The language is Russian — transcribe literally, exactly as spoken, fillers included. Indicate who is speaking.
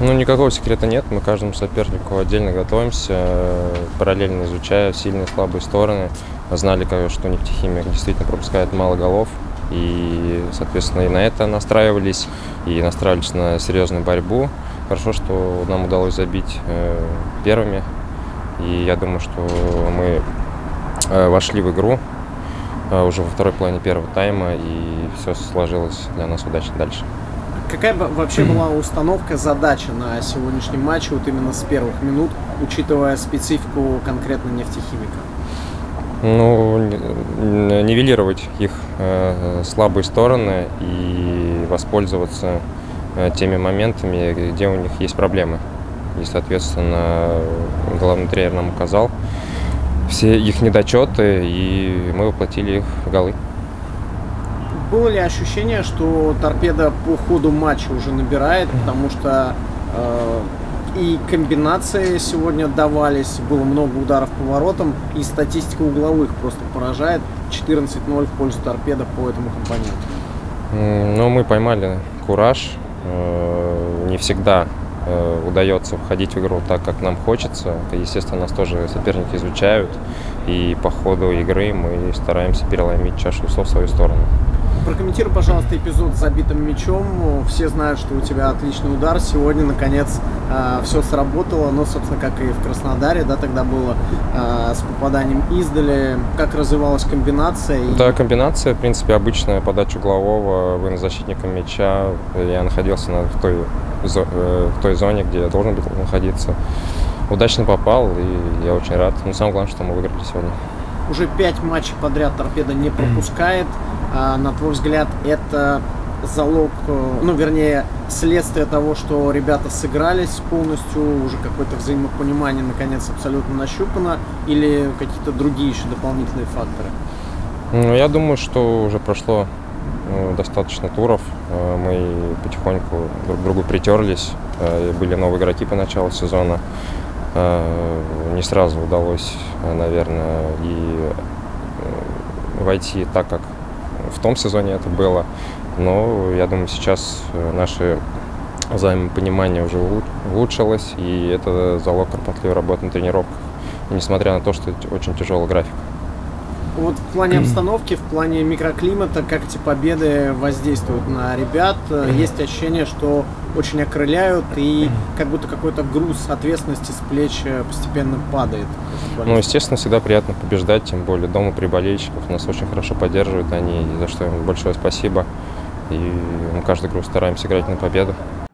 Speaker 1: Ну, никакого секрета нет. Мы к каждому сопернику отдельно готовимся, параллельно изучая сильные и слабые стороны. Знали, что нефтехимик действительно пропускает мало голов. И, соответственно, и на это настраивались, и настраивались на серьезную борьбу. Хорошо, что нам удалось забить первыми. И я думаю, что мы вошли в игру уже во второй половине первого тайма, и все сложилось для нас удачно дальше.
Speaker 2: Какая вообще была установка, задача на сегодняшнем матче, вот именно с первых минут, учитывая специфику конкретно нефтехимика?
Speaker 1: Ну, нивелировать их э, слабые стороны и воспользоваться э, теми моментами, где у них есть проблемы. И, соответственно, главный тренер нам указал все их недочеты, и мы воплотили их в голы.
Speaker 2: Было ли ощущение, что Торпедо по ходу матча уже набирает, потому что э, и комбинации сегодня давались, было много ударов по воротам, и статистика угловых просто поражает. четырнадцать ноль в пользу Торпедо по этому компоненту.
Speaker 1: Ну, мы поймали кураж. Э, не всегда э, удается входить в игру так, как нам хочется. Естественно, нас тоже соперники изучают, и по ходу игры мы стараемся переломить чашу весов в свою сторону.
Speaker 2: Прокомментируй, пожалуйста, эпизод с забитым мячом. Все знают, что у тебя отличный удар. Сегодня, наконец, э, все сработало. Но, собственно, как и в Краснодаре, да, тогда было э, с попаданием издали. Как развивалась комбинация?
Speaker 1: Да, комбинация, в принципе, обычная подача углового, вынос защитника мяча. Я находился на, в, той, в той зоне, где я должен был находиться. Удачно попал, и я очень рад. Но самое главное, что мы выиграли сегодня.
Speaker 2: Уже пять матчей подряд Торпедо не пропускает. А, на твой взгляд, это залог, ну, вернее, следствие того, что ребята сыгрались полностью, уже какое-то взаимопонимание, наконец, абсолютно нащупано, или какие-то другие еще дополнительные факторы?
Speaker 1: Ну, я думаю, что уже прошло ну, достаточно туров. Мы потихоньку друг к другу притерлись. Были новые игроки по началу сезона. Не сразу удалось, наверное, и войти так, как в том сезоне это было. Но я думаю, сейчас наше взаимопонимание уже улучшилось, и это залог кропотливой работы на тренировках, и несмотря на то, что это очень тяжелый график.
Speaker 2: Вот в плане обстановки, в плане микроклимата, как эти победы воздействуют на ребят? Есть ощущение, что очень окрыляют, и как будто какой-то груз ответственности с плеч постепенно падает.
Speaker 1: Ну, естественно, всегда приятно побеждать, тем более дома при болельщиках. Нас очень хорошо поддерживают они, за что им большое спасибо. И мы каждую игру стараемся играть на победу.